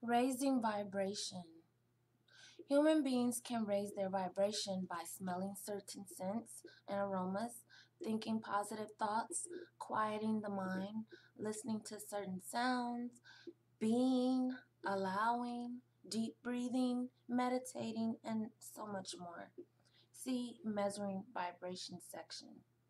Raising vibration. Human beings can raise their vibration by smelling certain scents and aromas, thinking positive thoughts, quieting the mind, listening to certain sounds, being, allowing, deep breathing, meditating, and so much more. See measuring vibration section.